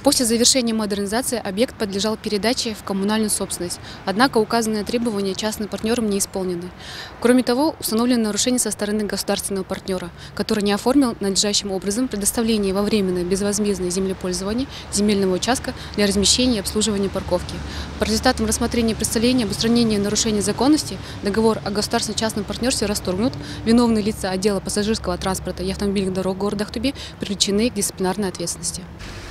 После завершения модернизации объект подлежал передаче в коммунальную собственность, однако указанные требования частным партнерам не исполнены. Кроме того, установлено нарушение со стороны государственного партнера, который не оформил надлежащим образом предоставление во временное безвозмездное землепользование земельного участка для размещения и обслуживания парковки. По результатам рассмотрения представления об устранении нарушений законности договор о государственно-частном партнерстве расторгнут. Виновные лица отдела пассажирского транспорта и автомобильных дорог города Ахтубе привлечены к дисциплинарной ответственности.